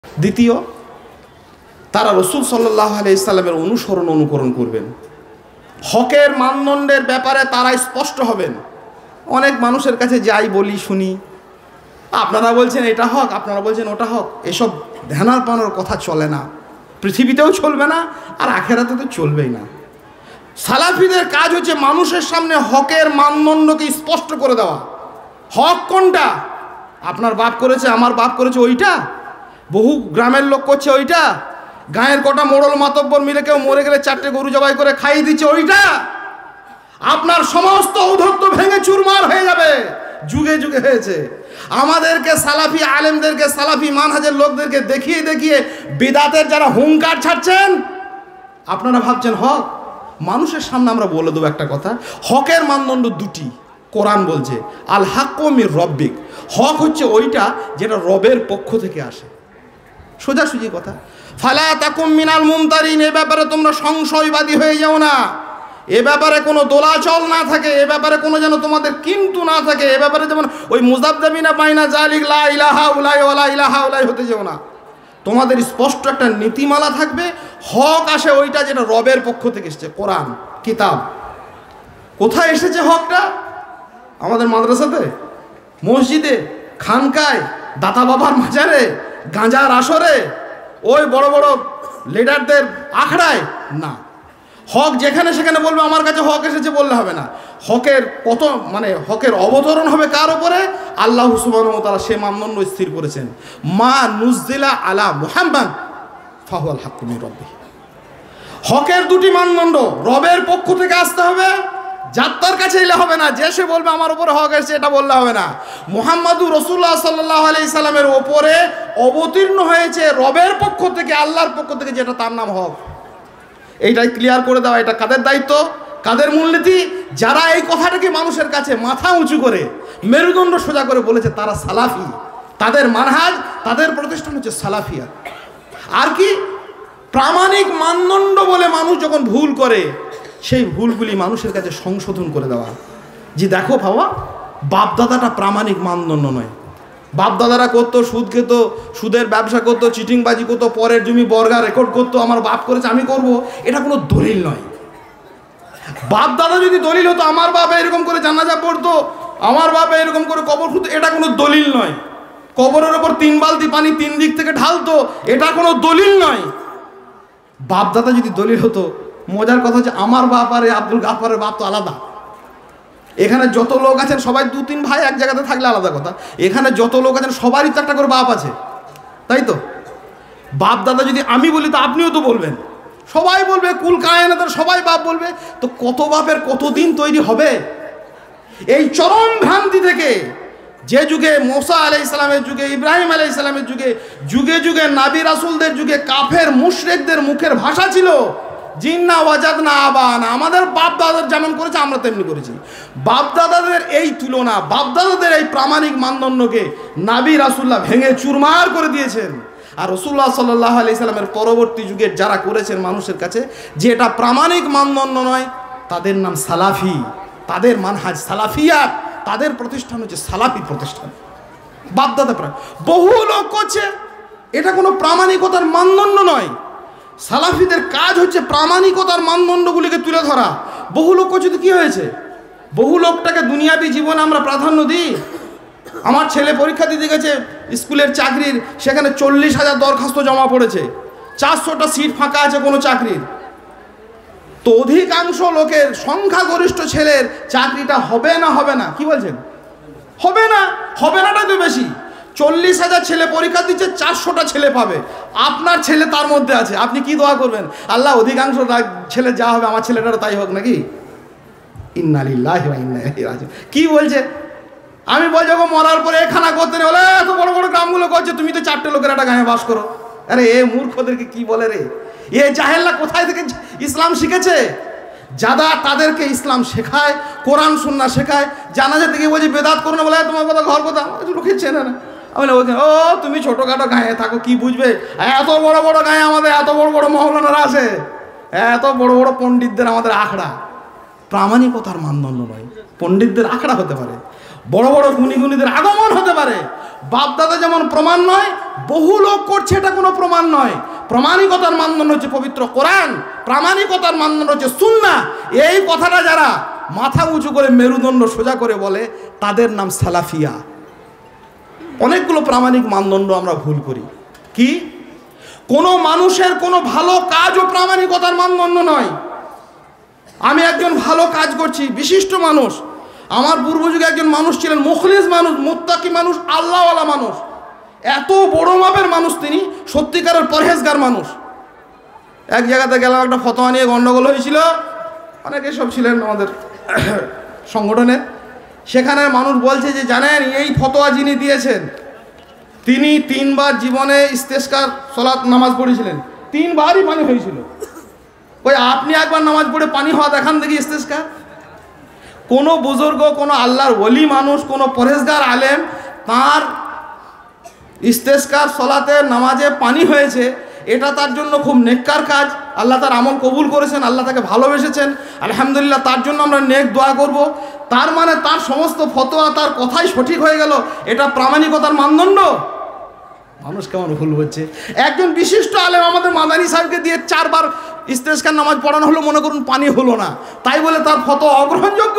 দ্বিতীয়, তারা রসুল সাল্লাল্লাহু আলাইহি সাল্লামের অনুকরণ করবেন। হকের মানদণ্ডের ব্যাপারে তারা স্পষ্ট হবেন। অনেক মানুষের কাছে যাই বলি শুনি, আপনারা বলছেন এটা হক, আপনারা বলছেন ওটা হক। এসব ধ্যানার পানোর কথা চলে না, পৃথিবীতেও চলবে না, আর আখেরাতে তো চলবেই না। সালাফিদের কাজ হচ্ছে মানুষের সামনে হকের মানদণ্ডকে স্পষ্ট করে দেওয়া। হক কোনটা? আপনার বাপ করেছে, আমার বাপ করেছে ওইটা, বহু গ্রামের লোক করছে ওইটা, গায়ের কটা মোড়ল মাতব্বর মিলে কেউ মরে গেলে 4টে গরু জবাই করে খাইয়ে দিচ্ছে ওইটা। আপনার সমস্ত ঔদ্ধত্য ভেঙে চুরমার হয়ে যাবে। যুগে যুগে হয়েছে। আমাদেরকে সালাফি আলেমদেরকে, সালাফি মানহাজের লোকদেরকে দেখিয়ে দেখিয়ে বিদাতের যারা হুঙ্কার ছাড়ছেন, আপনারা ভাবছেন হক। মানুষের সামনে আমরা বলে দেবো একটা কথা, হকের মানদণ্ড দুটি। কোরআন বলছে আল হাক্কু মির রব্বিক, হক হচ্ছে ওইটা যেটা রবের পক্ষ থেকে আসে। সোজাসুজি কথা। ফালা তাকুম মিনাল মুমতারিন, এ ব্যাপারে তোমরা সংশয়বাদী হয়ে যাও না, এ ব্যাপারে কোনো দোলাচল না থাকে, এ ব্যাপারে কোনো যেন তোমাদের কিন্তু না থাকে, এ ব্যাপারে যেমন ওই মুযাবযাবিনা বাইনা যালিক লা ইলাহা উলাই ওয়ালা ইলাহা উলাই হতে যেও না। তোমাদের স্পষ্ট একটা নীতিমালা থাকবে। হক আসে ওইটা যেটা রবের পক্ষ থেকে এসেছে, কোরআন কিতাব। কোথায় এসেছে হকটা? আমাদের মাদ্রাসাতে, মসজিদে, খানকায়, দাতা বাবার মাজারে, গাঁজার আসরে, ওই বড় বড় লিডারদের আখড়ায় না। হক যেখানে সেখানে বলবে আমার কাছে হক এসেছে বললে হবে না। হকের কত হকের অবতরণ হবে কার উপরে? আল্লাহ সুবহানাহু ওয়া তাআলা সে মানদণ্ড স্থির করেছেন। মা নুজিলা আলা মুহাম্মাদ ফাহুয়াল হাক্কু মির রাব্বিহি। হকের দুটি মানদণ্ড, রবের পক্ষ থেকে আসতে হবে, যাত্রার কাছে এলে হবে না। যে সে বলবে আমার উপরে হক এসেছে এটা বললে হবে না। মুহাম্মাদুর রাসূলুল্লাহ সাল্লাল্লাহু আলাইহি সাল্লামের ওপরে অবতীর্ণ হয়েছে রবের পক্ষ থেকে, আল্লাহর পক্ষ থেকে, যেটা তার নাম হক। এইটাই ক্লিয়ার করে দেওয়া। এটা কাদের দায়িত্ব, কাদের মূলনীতি? যারা এই কথাটাকে মানুষের কাছে মাথা উঁচু করে, মেরুদণ্ড সোজা করে বলেছে তারা সালাফি, তাদের মানহাজ, তাদের প্রতিষ্ঠান হচ্ছে সালাফিয়া। আর কি প্রামাণিক মানদণ্ড বলে মানুষ যখন ভুল করে, সেই ভুলগুলি মানুষের কাছে সংশোধন করে দেওয়া। যে দেখো বাবা, বাপদাদাটা প্রামাণিক মানদণ্ড নয়। বাপদাদারা করতো, সুদ খেত, সুদের ব্যবসা করতো, চিটিংবাজি করতো, পরের জমি বর্গা রেকর্ড করতো, আমার বাপ করেছে আমি করব, এটা কোনো দলিল নয়। বাপ দাদা যদি দলিল হতো, আমার বাপ এরকম করে জানাজা পড়তো, আমার বাপ এরকম করে কবর খুঁড়তো, এটা কোনো দলিল নয়। কবরের ওপর 3 বালতি পানি 3 দিক থেকে ঢালতো, এটা কোনো দলিল নয়। বাপ দাদা যদি দলিল হতো, মজার কথা হচ্ছে আমার বাপ আর আব্দুল গাফফারের বাপ তো আলাদা। এখানে যত লোক আছেন সবাই 2-3 ভাই, এক জায়গাতে থাকলে আলাদা কথা। এখানে যত লোক আছেন সবারই তো একটা করে বাপ আছে, তাই তো? বাপ দাদা যদি আমি বলি তো আপনিও তো বলবেন, সবাই বলবে, কুল কায়নাতের সবাই বাপ বলবে। তো কত বাপের কতদিন তৈরি হবে? এই চরম ভ্রান্তি থেকে যে যুগে মুসা আলাইহিস সালামের যুগে, ইব্রাহিম আলাইহিস সালামের যুগে, যুগে যুগে নাবী রাসূলদের যুগে কাফের মুশরিকদের মুখের ভাষা ছিল জিন্না ওয়াজাদনা আবানা, আমাদের বাপ দাদাদের যেমন করেছে আমরা তেমনি করেছি। বাপ দাদাদের এই তুলনা, বাপ দাদাদের এই প্রামাণিক মানদণ্ডকে নাবী রাসূলুল্লাহ ভেঙে চুরমার করে দিয়েছেন। আর রাসূলুল্লাহ সাল্লাল্লাহু আলাইহি সাল্লামের পরবর্তী যুগের যারা করেছেন মানুষের কাছে যে এটা প্রামাণিক মানদণ্ড নয়, তাদের নাম সালাফি, তাদের মানহাজ সালাফিয়াত, তাদের প্রতিষ্ঠান হচ্ছে সালাফি প্রতিষ্ঠান। বাপ দাদা প্রায় বহু লোক করছে, এটা কোনো প্রামাণিকতার মানদণ্ড নয়। সালাফিদের কাজ হচ্ছে প্রামাণিকতার মানদণ্ডগুলিকে তুলে ধরা। বহু লোক করছে তো কী হয়েছে? বহু লোকটাকে দুনিয়াবী জীবনে আমরা প্রাধান্য দিই। আমার ছেলে পরীক্ষা দিতে গেছে স্কুলের চাকরির, সেখানে 40,000 দরখাস্ত জমা পড়েছে, 400টা সিট ফাঁকা আছে কোনো চাকরির। তো অধিকাংশ লোকের, সংখ্যাগরিষ্ঠ ছেলের চাকরিটা হবে না, হবে না, কি বলছেন? হবে না, হবে নাটাই তো বেশি। 40,000 ছেলে পরীক্ষা দিচ্ছে, 400টা ছেলে পাবে। আপনার ছেলে তার মধ্যে আছে, আপনি কি দোয়া করবেন? আল্লাহ অধিকাংশ ছেলে যা হবে আমার ছেলেটারও তাই হোক নাকি? ইন্না লিল্লাহি ওয়া ইন্না ইলাইহি রাজিউন। কি বলছে? আমি বলছি গো, মরার পরে এখানা করতে নেই, বলে এত বড় বড় গ্রামগুলো করছে, তুমি তো 4টে লোকের একটা গায়ে বাস করো। আরে এ মূর্খদেরকে কি বলে রে? এ জাহেলরা কোথায় থেকে ইসলাম শিখেছে? যারা তাদেরকে ইসলাম শেখায়, কোরআন সুন্নাহ শেখায়, জানাজা থেকে বলছে বেদাত করো না, বলে তোমার কথা ঘর কথা লোকে চেনে না। আমি ওখানে ও তুমি ছোটোখাটো গায়ে থাকো, কি বুঝবে? এত বড় বড় গায়ে আমাদের এত বড় বড় মহলানারা আছে, এত বড় বড় পণ্ডিতদের আমাদের আখড়া। প্রামাণিকতার মানদণ্ড নয়। পণ্ডিতদের আখড়া হতে পারে, বড় বড় গুণীদের আগমন হতে পারে, বাপদাদা যেমন প্রমাণ নয়, বহু লোক করছে এটা কোনো প্রমাণ নয়। প্রামাণিকতার মানদণ্ড হচ্ছে পবিত্র কোরআন, প্রামাণিকতার মানদণ্ড হচ্ছে সুন্নাহ। এই কথাটা যারা মাথা উঁচু করে মেরুদণ্ড সোজা করে বলে তাদের নাম সালাফিয়া। অনেকগুলো প্রামাণিক মানদণ্ড আমরা ভুল করি। কি? কোনো মানুষের কোনো ভালো কাজও প্রামাণিকতার মানদণ্ড নয়। আমি একজন ভালো কাজ করছি, বিশিষ্ট মানুষ, আমার পূর্বযুগে একজন মানুষ ছিলেন মুখলিস মানুষ, মুত্তাকি মানুষ, আল্লাহওয়ালা মানুষ, এত বড় মাপের মানুষ, তিনি সত্যিকারের পরহেজগার মানুষ। এক জায়গাতে গেলাম, একটা ফতোয়া নিয়ে গণ্ডগোল হয়েছিল, অনেকে সব ছিলেন আমাদের সংগঠনে। সেখানে মানুষ বলছে যে জানেন এই ফতোয়া যিনি দিয়েছেন তিনি 3 বার জীবনে ইস্তেসকার সালাত নামাজ পড়েছিলেন, 3 বারই পানি হয়েছিল। ওই আপনি একবার নামাজ পড়ে পানি হওয়া দেখান দেখি ইস্তেসকার। কোনো বুজুর্গ, কোনো আল্লাহর ওলি মানুষ, কোনো পরহেজগার আলেম তার ইস্তেসকার সলাতে নামাজে পানি হয়েছে, এটা তার জন্য খুব নেককার কাজ, আল্লাহ তার আমল কবুল করেছেন, আল্লাহ তাকে ভালোবেসেছেন, আলহামদুলিল্লাহ, তার জন্য আমরা নেক দোয়া করব। তার মানে তার সমস্ত ফতোয়া, তার কথাই সঠিক হয়ে গেল, এটা প্রামাণিকতার মানদণ্ড? মানুষ কেমন ভুল হচ্ছে। একজন বিশিষ্ট আলেম আমাদের মাদানী সাহেবকে দিয়ে 4 বার ইস্তেসকার নামাজ পড়ানো হলো, মনে করুন পানি হলো না, তাই বলে তার ফতোয়া অগ্রহণযোগ্য?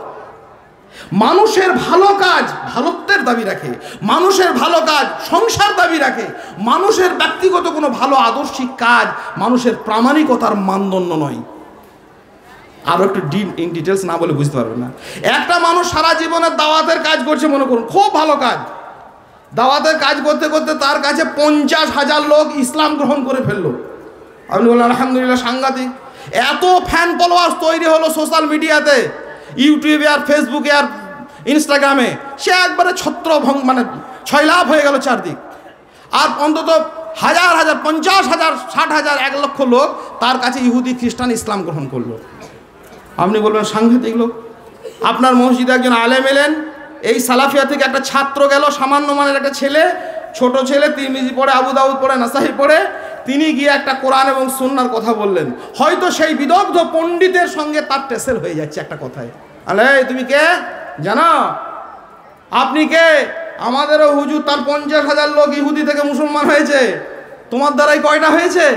মানুষের ভালো কাজ ভালোত্বের দাবি রাখে, মানুষের ভালো কাজ সংসার দাবি রাখে, মানুষের ব্যক্তিগত কোনো ভালো আদর্শিক কাজ মানুষের প্রামাণিকতার মানদণ্ড নয়। আরও একটু ইন ডিটেলস না বলে বুঝতে পারবেন না। একটা মানুষ সারা জীবনের দাওয়াতের কাজ করছে, মনে করুন খুব ভালো কাজ, দাওয়াতের কাজ করতে করতে তার কাছে 50,000 লোক ইসলাম গ্রহণ করে ফেললো। আপনি বললেন আলহামদুলিল্লাহ, সাংঘাতিক। এত ফ্যান ফলোয়ার্স তৈরি হলো সোশ্যাল মিডিয়াতে, ইউটিউবে আর ফেসবুকে আর ইনস্টাগ্রামে, সে একবারে ছত্রভঙ্গ, মানে ছয়লাভ হয়ে গেল চারদিক। আর অন্তত 1000, 50,000, 60,000, 1 লক্ষ লোক তার কাছে ইহুদি খ্রিস্টান ইসলাম গ্রহণ করলো। আপনি বলবেন সাংঘাতিক লোক। আপনার মসজিদে একজন আলেম এলেন, এই সালাফিয়া থেকে একটা ছাত্র গেল, সামান্য মানের একটা ছেলে, ছোট ছেলে, তিরমিজি পড়ে, আবু দাউদ পড়ে, নাসাই পড়ে, তিনি গিয়ে একটা কোরআন এবং সুন্নাহর কথা বললেন। হয়তো সেই বিদগ্ধ পণ্ডিতের সঙ্গে তার টেসেল হয়ে যাচ্ছে একটা কথায়। আলে তুমি কে জানো? আপনি কে? আমাদেরও হুজুর, তার 50,000 লোক ইহুদি থেকে মুসলমান হয়েছে, তোমার দ্বারাই কয়টা হয়েছে?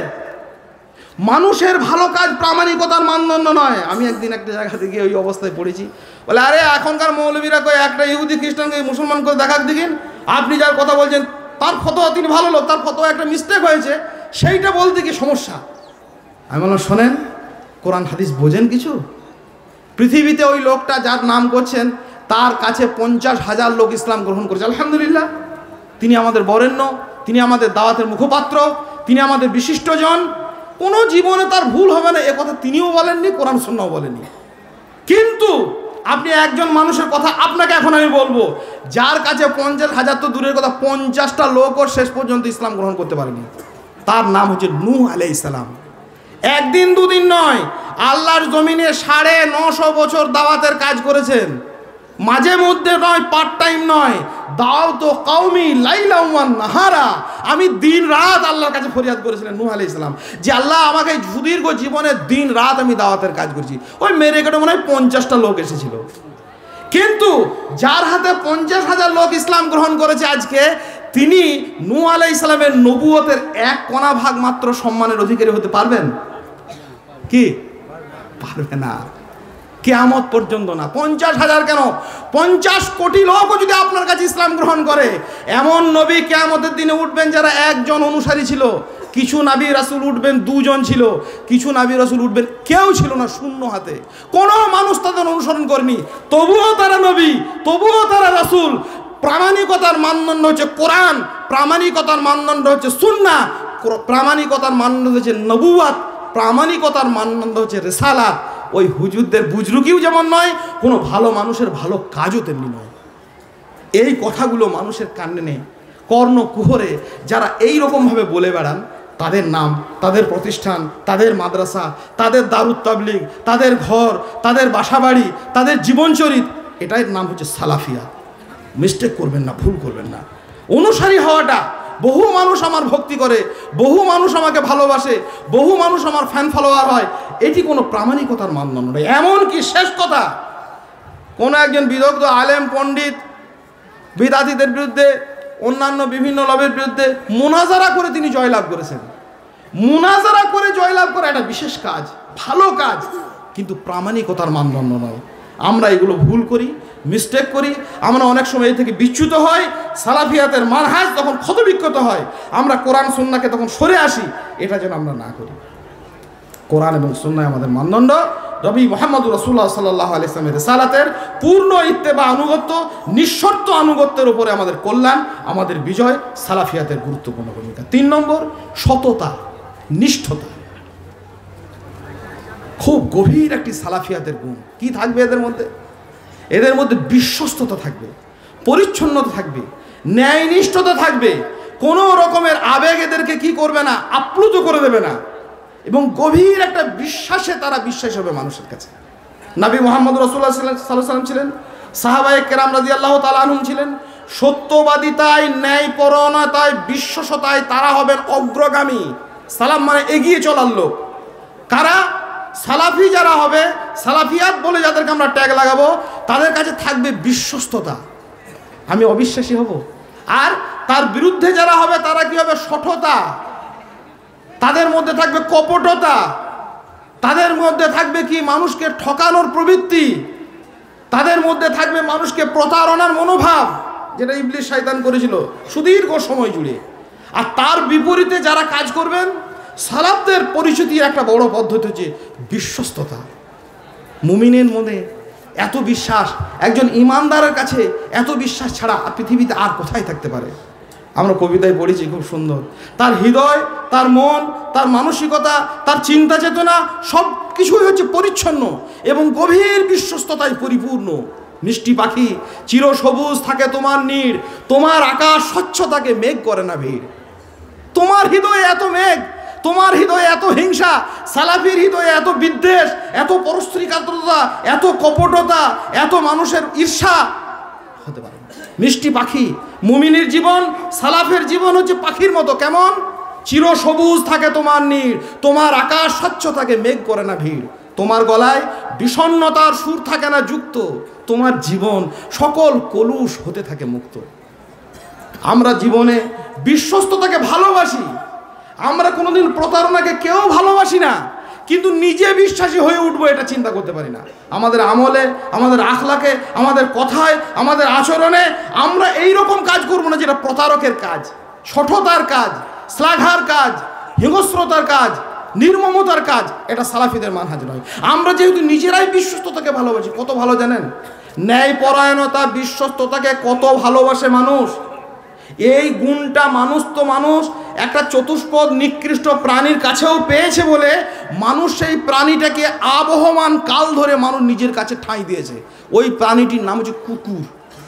মানুষের ভালো কাজ প্রামাণিকতার মানদণ্ড নয়। আমি একদিন একটা জায়গাতে গিয়ে ওই অবস্থায় পড়েছি, বলে আরে এখনকার মৌলবীরা কয় একটা ইহুদি খ্রিস্টানকে মুসলমান করে দেখাক দিন, আপনি যার কথা বলছেন তার ফতোয়া, তিনি ভালো লোক, তার ফতোয়া একটা মিস্টেক হয়েছে, সেইটা বলতে কি সমস্যা? আমি বললাম শোনেন, কোরআন হাদিস বোঝেন কিছু? পৃথিবীতে ওই লোকটা যার নাম করছেন তার কাছে 50,000 লোক ইসলাম গ্রহণ করেছে, আলহামদুলিল্লাহ। তিনি আমাদের বরেণ্য, তিনি আমাদের দাওয়াতের মুখপাত্র, তিনি আমাদের বিশিষ্টজন। কোনো জীবনে তার ভুল হবে না, একথা তিনিও বলেননি, কোরআন সুন্নাহও বলেননি। কিন্তু আপনি একজন মানুষের কথা আপনাকে এখন আমি বলবো, যার কাছে 50,000 তো দূরের কথা, 50টা লোকও শেষ পর্যন্ত ইসলাম গ্রহণ করতে পারেনি। তার নাম হচ্ছে নূহ আলাইহিস সালাম। একদিন দুদিন নয়, আল্লাহর জমিনে 950 বছর দাওয়াতের কাজ করেছেন। মাঝে মধ্যে নয়, পার্ট টাইম নয়, দাও তো কওমি লাইলা ওয়া নাহারা। আমি দিন রাত আল্লাহর কাছে ফরিয়াদ করেছিলেন নূহ আলাইহিস সালাম, যে আল্লাহ আমাকে সুদীর্ঘ জীবনে দিন রাত আমি দাওয়াতের কাজ করছি। ওই মেরে কেটে মনে হয় 50টা লোক এসেছিল। কিন্তু যার হাতে 50,000 লোক ইসলাম গ্রহণ করেছে আজকে, তিনি নূহ আলাইহিস সালামের নবুয়তের 1 কণা ভাগ মাত্র সম্মানের অধিকারী হতে পারবেন কি? পারবে না, কিয়ামত পর্যন্ত না। 50,000 কেন, 50 কোটি লোকও যদি আপনার কাছে ইসলাম গ্রহণ করে, এমন নবী কিয়ামতের দিনে উঠবেন যারা 1 জন অনুসারী ছিল। কিছু নবী রাসূল উঠবেন 2 জন ছিল, কিছু নবী রাসূল উঠবেন কেউ ছিল না, শূন্য হাতে, কোনো মানুষ তাদের অনুসরণ করেনি, তবুও তারা নবী, তবুও তারা রাসূল। প্রামাণিকতার মানদণ্ড হচ্ছে কোরআন, প্রামাণিকতার মানদণ্ড হচ্ছে সুন্নাহ, প্রামাণিকতার মানদণ্ড হচ্ছে নবুওয়াত, প্রামাণিকতার মানদণ্ড হচ্ছে রিসালাত। ওই হুজুরদের বুজরুকিও যেমন নয়, কোনো ভালো মানুষের ভালো কাজও তেমনি নয়। এই কথাগুলো মানুষের কানে নেই, কর্ণকুহরে যারা এই রকমভাবে বলে বেড়ান, তাদের নাম, তাদের প্রতিষ্ঠান, তাদের মাদ্রাসা, তাদের দারুত তাবলিগ, তাদের ঘর, তাদের বাসাবাড়ি, তাদের জীবনচরিত, এটাই নাম হচ্ছে সালাফিয়া। মিস্টেক করবেন না, ভুল করবেন না। অনুসারী হওয়াটা, বহু মানুষ আমার ভক্তি করে, বহু মানুষ আমাকে ভালোবাসে, বহু মানুষ আমার ফ্যান ফলোয়ার হয়, এটি কোনো প্রামাণিকতার মানদণ্ড নয়। এমনকি শেষ কথা, কোনো একজন বিদগ্ধ আলেম পণ্ডিত বিদাতীদের বিরুদ্ধে অন্যান্য বিভিন্ন লবের বিরুদ্ধে মুনাজারা করে তিনি জয়লাভ করেছেন। মুনাজারা করে জয়লাভ করা একটা বিশেষ কাজ, ভালো কাজ, কিন্তু প্রামাণিকতার মানদণ্ড নয়। আমরা এগুলো ভুল করি, মিস্টেক করি, আমরা অনেক সময় এই থেকে বিচ্যুত হই। সালাফিয়াতের মানহাজ তখন ক্ষতবিক্ষত হয়, আমরা কোরআন সুন্নাহকে তখন সরে আসি। এটা যেন আমরা না করি। কোরআন এবং সুন্নাহ আমাদের মানদণ্ড। নবী মুহাম্মদুর রাসূলুল্লাহ সাল্লাল্লাহু আলাইহি ওয়াসাল্লামের রিসালাতের পূর্ণ ইত্তেবা, আনুগত্য, নিঃশর্ত আনুগত্যের উপরে আমাদের কল্যাণ, আমাদের বিজয়। সালাফিয়াতের গুরুত্বপূর্ণ ভূমিকা। 3 নম্বর, সততা, নিষ্ঠতা। খুব গভীর একটি সালাফিয়াতের গুণ। কি থাকবে এদের মধ্যে? এদের মধ্যে বিশ্বস্ততা থাকবে, পরিচ্ছন্নতা থাকবে, ন্যায়নিষ্ঠতা থাকবে। কোনো রকমের আবেগ এদেরকে কি করবে না, আপ্লুত করে দেবে না, এবং গভীর একটা বিশ্বাসে তারা বিশ্বাস হবে মানুষের কাছে। নবী মুহাম্মদ রাসূলুল্লাহ সাল্লাল্লাহু আলাইহি ওয়াসাল্লাম ছিলেন, সাহাবায়ে কেরাম রাদিয়াল্লাহু তাআলা আনহুম ছিলেন। সত্যবাদিতায়, ন্যায়পরায়ণতায়, বিশ্বস্ততায় তারা হবেন অগ্রগামী। সালাম মানে এগিয়ে চলার লোক। কারা? সালাফি যারা হবে, সালাফিয়াত বলে যাদেরকে আমরা ট্যাগ লাগাবো, তাদের কাছে থাকবে বিশ্বস্ততা। আমি অবিশ্বাসী হব। আর তার বিরুদ্ধে যারা হবে তারা কি হবে? সঠতা। তাদের মধ্যে থাকবে কপটতা, তাদের মধ্যে থাকবে কি? মানুষকে ঠকানোর প্রবৃত্তি, তাদের মধ্যে থাকবে মানুষকে প্রতারণার মনোভাব, যেটা ইবলিস শয়তান করেছিল সুদীর্ঘ সময় জুড়ে। আর তার বিপরীতে যারা কাজ করবেন, সালাফদের পরিচিতির একটা বড় পদ্ধতি হচ্ছে বিশ্বস্ততা। মুমিনের মনে এত বিশ্বাস, একজন ইমানদারের কাছে এত বিশ্বাস ছাড়া পৃথিবীতে আর কোথায় থাকতে পারে? আমরা কবিতায় পড়েছি খুব সুন্দর, তার হৃদয়, তার মন, তার মানসিকতা, তার চিন্তা চেতনা সব কিছুই হচ্ছে পরিচ্ছন্ন এবং গভীর বিশ্বস্ততায় পরিপূর্ণ। মিষ্টি পাখি, চিরসবুজ থাকে তোমার নীড়, তোমার আকাশ স্বচ্ছ থাকে, মেঘ করে না ভিড়। তোমার হৃদয়ে এত মেঘ, তোমার হৃদয়ে এত হিংসা, সালাফির হৃদয়ে এত বিদ্বেষ, এত পরস্ত্রীকাতরতা, এত কপটতা, এত মানুষের ঈর্ষা হতে পারে না। মিষ্টি পাখি, মুমিনের জীবন, সালাফের জীবন হচ্ছে পাখির মতো। কেমন? চিরসবুজ থাকে তোমার নীড়, তোমার আকাশ স্বচ্ছ থাকে, মেঘ করে না ভিড়। তোমার গলায় বিষণ্ণতার সুর থাকে না যুক্ত, তোমার জীবন সকল কলুষ হতে থাকে মুক্ত। আমরা জীবনে বিশ্বস্ততাকে ভালোবাসি, আমরা কোনোদিন প্রতারণাকে কেউ ভালোবাসি না, কিন্তু নিজে বিশ্বাসী হয়ে উঠবো এটা চিন্তা করতে পারি না। আমাদের আমলে, আমাদের আখলাকে, আমাদের কথায়, আমাদের আচরণে আমরা এই রকম কাজ করবো না যেটা প্রতারকের কাজ, শঠতার কাজ, শ্লাঘার কাজ, হিংস্রতার কাজ, নির্মমতার কাজ। এটা সালাফিদের মানহাজ নয়। আমরা যেহেতু নিজেরাই বিশ্বস্ততাকে ভালোবাসি, কত ভালো জানেন? ন্যায়পরায়ণতা, বিশ্বস্ততাকে কত ভালোবাসে মানুষ। এই গুণটা মানুষ তো মানুষ একটা চতুষ্পদ নিকৃষ্ট প্রাণীর কাছেও পেয়েছে বলে মানুষ সেই প্রাণীটাকে আবহমান কাল ধরে মানুষ নিজের কাছে ঠাঁই দিয়েছে। ওই প্রাণীটির নাম হচ্ছে কুকুর।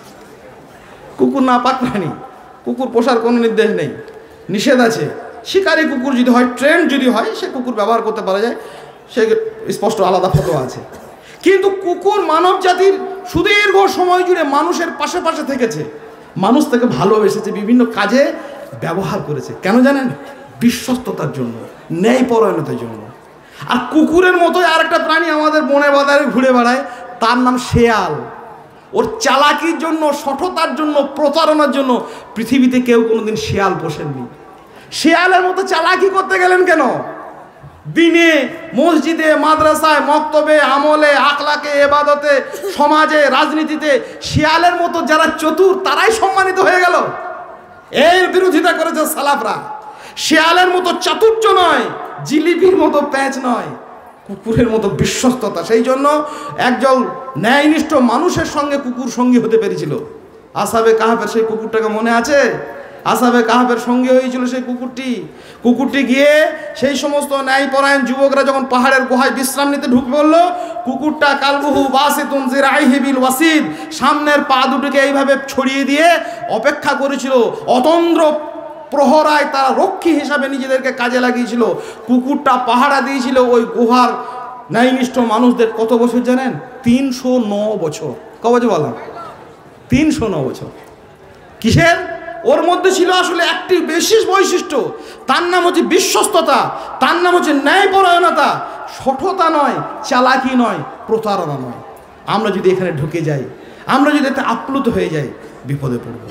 কুকুর নাপাক প্রাণী, কুকুর পোষার কোনো নির্দেশ নেই, নিষেধ আছে। শিকারী কুকুর যদি হয়, ট্রেন্ড যদি হয়, সে কুকুর ব্যবহার করতে পারা যায়, সে স্পষ্ট আলাদা ফটো আছে। কিন্তু কুকুর মানব জাতির সুদীর্ঘ সময় জুড়ে মানুষের পাশে পাশে থেকেছে, মানুষ তাকে ভালোবেসেছে, বিভিন্ন কাজে ব্যবহার করেছে। কেন জানেন? বিশ্বস্ততার জন্য, ন্যায়পরায়ণতার জন্য। আর কুকুরের মতোই আর একটা প্রাণী আমাদের বনে বাজারে ঘুরে বেড়ায়, তার নাম শেয়াল। ওর চালাকির জন্য, শঠতার জন্য, প্রতারণার জন্য পৃথিবীতে কেউ কোনোদিন শেয়াল পোষেননি। শেয়ালের মতো চালাকি করতে গেলেন কেন? দিনে, মসজিদে, মাদ্রাসায়, মক্তবে, আমলে, আখলাকে, এবাদতে, সমাজে, রাজনীতিতে শেয়ালের মতো যারা চতুর তারাই সম্মানিত হয়ে গেল। এর বিরোধিতা করেছে সালাফরা। শেয়ালের মতো চাতুর্য নয়, জিলিপির মতো প্যাঁচ নয়, কুকুরের মতো বিশ্বস্ততা। সেই জন্য একজন ন্যায়নিষ্ঠ মানুষের সঙ্গে কুকুর সঙ্গী হতে পেরেছিল। আসহাবে কাহফের সেই কুকুরটাকে মনে আছে? আসহাবে কাহফের সঙ্গী হয়েছিল সেই কুকুরটি গিয়ে সেই সমস্ত ন্যায়পরায়ণ যুবকরা যখন পাহাড়ের গুহায় বিশ্রাম নিতে ঢুকে পড়ল, কুকুরটা কালবুহু বাসিতুন জিরাইহি বিল ওয়াসিদ, সামনের পা দুটোকে এইভাবে ছড়িয়ে দিয়ে অপেক্ষা করেছিল। অতন্দ্র প্রহরায় তারা রক্ষী হিসাবে নিজেদেরকে কাজে লাগিয়েছিল। কুকুরটা পাহারা দিয়েছিল ওই গুহার ন্যায়নিষ্ঠ মানুষদের। কত বছর জানেন? 309 বছর। ক বছর বললাম? 309 বছর। কিসের? ওর মধ্যে ছিল আসলে একটি বিশেষ বৈশিষ্ট্য, তার নাম হচ্ছে বিশ্বস্ততা, তার নাম হচ্ছে ন্যায়পরায়ণতা। শঠতা নয়, চালাকি নয়, প্রতারণা নয়। আমরা যদি এখানে ঢুকে যাই, আমরা যদি এতে আপ্লুত হয়ে যাই, বিপদে পড়ব।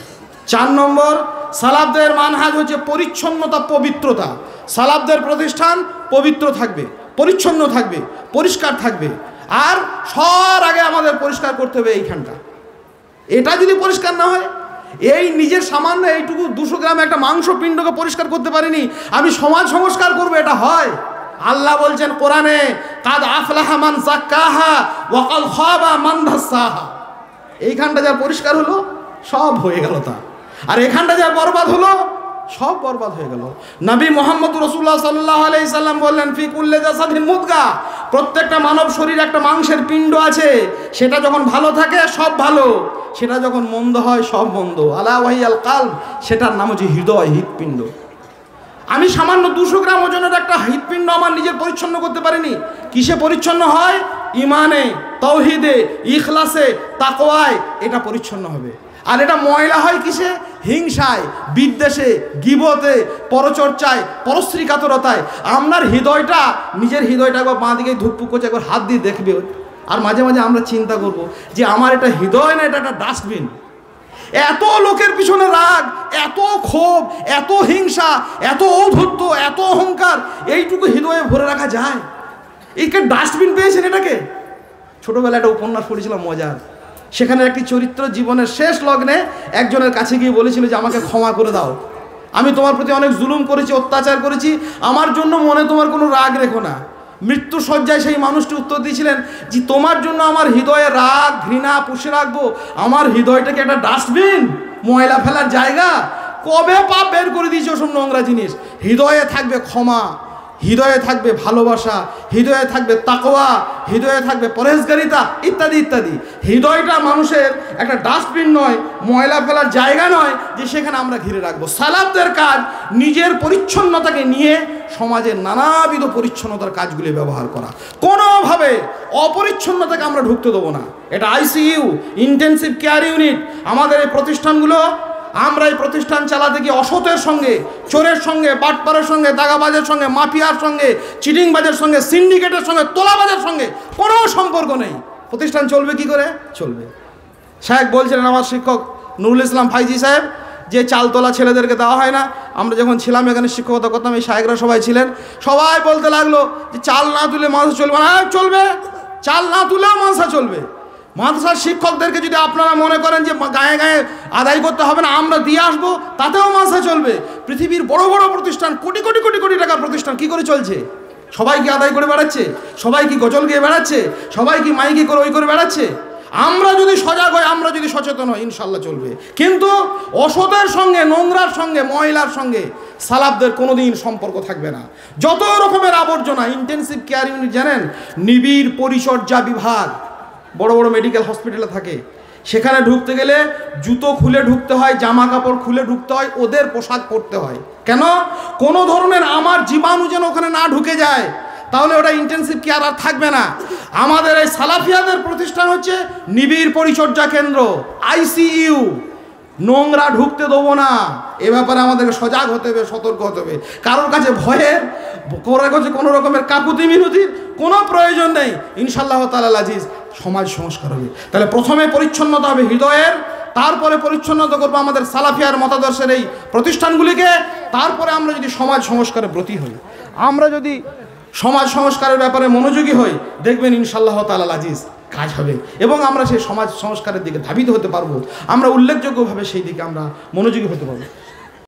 4 নম্বর, সালাফদের মানহাজ হচ্ছে পরিচ্ছন্নতা, পবিত্রতা। সালাফদের প্রতিষ্ঠান পবিত্র থাকবে, পরিচ্ছন্ন থাকবে, পরিষ্কার থাকবে। আর সবার আগে আমাদের পরিষ্কার করতে হবে এইখানটা। এটা যদি পরিষ্কার না হয়, এই নিজের সামান্য এইটুকু 200 গ্রাম একটা মাংস পিণ্ডকে পরিষ্কার করতে পারিনি, আমি সমাজ সংস্কার করবো, এটা হয়? আল্লাহ বলছেন কোরআনে, কাদ আফলাহা মান যাক্কাহা ওয়া কাদ খাবা মান দাসাহা। এইখানটা যা পরিষ্কার হলো সব হয়ে গেল তা, আর এখানটা যা বরবাদ হলো সব বরবাদ হয়ে গেল। নবী মুহাম্মদ রাসূলুল্লাহ সাল্লাল্লাহু আলাইহি সাল্লাম বললেন, ফি কুল্লি জাসাদিন মুদগা, প্রত্যেকটা মানব শরীরে একটা মাংসের পিণ্ড আছে, সেটা যখন ভালো থাকে সব ভালো, সেটা যখন মন্দ হয় সব মন্দ। আলা ওয়াহিয়াল কালব, সেটার নাম হচ্ছে হৃদয়, হৃৎপিণ্ড। আমি সামান্য 200 গ্রাম ওজনের একটা হৃৎপিণ্ড আমার নিজের পরিচ্ছন্ন করতে পারিনি। কিসে পরিচ্ছন্ন হয়? ইমানে, তাওহীদে, ইখলাসে, তাকওয়ায় এটা পরিচ্ছন্ন হবে। আর এটা ময়লা হয় কিসে? হিংসায়, বিদ্বেষে, গীবতে, পরচর্চায়, পরশ্রী কাতরতায়। আপনার হৃদয়টা, নিজের হৃদয়টা একবার বাঁ দিকে ধুকপুক করছে, একবার হাত দিয়ে দেখবে। আর মাঝে মাঝে আমরা চিন্তা করব যে আমার এটা হৃদয় না, এটা একটা ডাস্টবিন। এত লোকের পিছনে রাগ, এত ক্ষোভ, এত হিংসা, এত ঔদ্ধত্য, এত অহংকার, এইটুকু হৃদয়ে ভরে রাখা যায়? এইকে ডাস্টবিন পেয়েছেন এটাকে? ছোটবেলায় একটা উপন্যাস পড়েছিলাম মজার, সেখানে একটি চরিত্র জীবনের শেষ লগ্নে একজনের কাছে গিয়ে বলেছিল যে আমাকে ক্ষমা করে দাও, আমি তোমার প্রতি অনেক জুলুম করেছি, অত্যাচার করেছি, আমার জন্য মনে তোমার কোনো রাগ রেখো না। মৃত্যু শয্যায় সেই মানুষটি উত্তর দিয়েছিলেন যে তোমার জন্য আমার হৃদয়ে রাগ ঘৃণা পুষে রাখবো? আমার হৃদয়টাকে একটা ডাস্টবিন, ময়লা ফেলার জায়গা? কবে পাপ বের করে দিয়েছে ওসব নোংরা জিনিস? হৃদয়ে থাকবে ক্ষমা, হৃদয়ে থাকবে ভালোবাসা, হৃদয়ে থাকবে তাকওয়া, হৃদয়ে থাকবে পরহেজগারিতা, ইত্যাদি ইত্যাদি। হৃদয়টা মানুষের একটা ডাস্টবিন নয়, ময়লা ফেলার জায়গা নয় যে সেখানে আমরা ঘিরে রাখবো। সালাফদের কাজ নিজের পরিচ্ছন্নতাকে নিয়ে সমাজের নানাবিধ পরিচ্ছন্নতার কাজগুলি ব্যবহার করা। কোনোভাবে অপরিচ্ছন্নতাকে আমরা ঢুকতে দেবো না। এটা আইসিইউ, ইন্টেনসিভ কেয়ার ইউনিট, আমাদের এই প্রতিষ্ঠানগুলো, আমরা এই প্রতিষ্ঠান চালাতে গিয়ে অসতের সঙ্গে, চোরের সঙ্গে, বাটপারের সঙ্গে, দাগাবাজের সঙ্গে, মাফিয়ার সঙ্গে, চিটিংবাজের সঙ্গে, সিন্ডিকেটের সঙ্গে, তোলাবাজের সঙ্গে কোনো সম্পর্ক নেই। প্রতিষ্ঠান চলবে কি করে? চলবে। সাহেব বলছিলেন, আমার শিক্ষক নুরুল ইসলাম ফাইজি সাহেব, যে চাল তোলা ছেলেদেরকে দেওয়া হয় না। আমরা যখন ছিলাম এখানে শিক্ষকতা করতাম, এই সাহেবরা সবাই ছিলেন, সবাই বলতে লাগলো যে চাল না তুলে মাদ্রাসা চলবে না। চলবে, চাল না তুলেও মাদ্রাসা চলবে। মাদ্রাসার শিক্ষকদেরকে যদি আপনারা মনে করেন যে গায়ে গায়ে আদায় করতে হবে না, আমরা দিয়ে আসবো, তাতেও মাদ্রাসা চলবে। পৃথিবীর বড় বড় প্রতিষ্ঠান, কোটি কোটি কোটি কোটি টাকার প্রতিষ্ঠান কি করে চলছে? সবাই কি আদায় করে বেড়াচ্ছে? সবাই কি গজল গিয়ে বেড়াচ্ছে? সবাই কি মাইকি করে ওই করে বেড়াচ্ছে? আমরা যদি সজাগ হই, আমরা যদি সচেতন হই, ইনশাল্লাহ চলবে। কিন্তু অসতের সঙ্গে, নোংরার সঙ্গে, ময়লার সঙ্গে সালাফদের কোনোদিন সম্পর্ক থাকবে না। যত রকমের আবর্জনা, ইন্টেনসিভ কেয়ার ইউনিট জানেন, নিবিড় পরিচর্যা বিভাগ বড় বড় মেডিকেল হসপিটালে থাকে। সেখানে ঢুকতে গেলে জুতো খুলে ঢুকতে হয়, জামা কাপড় খুলে ঢুকতে হয়, ওদের পোশাক পরতে হয়। কেন? কোনো ধরনের আমার জীবাণু যেন ওখানে না ঢুকে যায়, তাহলে ওটা ইন্টেনসিভ কেয়ার আর থাকবে না। আমাদের এই সালাফিয়াদের প্রতিষ্ঠান হচ্ছে নিবিড় পরিচর্যা কেন্দ্র, আইসিইউ। নোংরা ঢুকতে দেবো না, এ ব্যাপারে আমাদেরকে সজাগ হতে হবে, সতর্ক হতে হবে। কারোর কাছে ভয়ের, কোনো রকমের কাকুতি মিনতির কোনো প্রয়োজন নেই। ইনশাআল্লাহ তাআলা আজিজ সমাজ সংস্কার হবে। তাহলে প্রথমে পরিচ্ছন্নতা হবে হৃদয়ের, তারপরে পরিচ্ছন্নতা করবো আমাদের সালাফিয়ার মতাদর্শের এই প্রতিষ্ঠানগুলিকে, তারপরে আমরা যদি সমাজ সংস্কারে ব্রতী হই, আমরা যদি সমাজ সংস্কারের ব্যাপারে মনোযোগী হই, দেখবেন ইনশাআল্লাহ তাআলা আজিজ কাজ হবে এবং আমরা সেই সমাজ সংস্কারের দিকে ধাবিত হতে পারবো। আমরা উল্লেখযোগ্যভাবে সেই দিকে আমরা মনোযোগী হতে পারবো।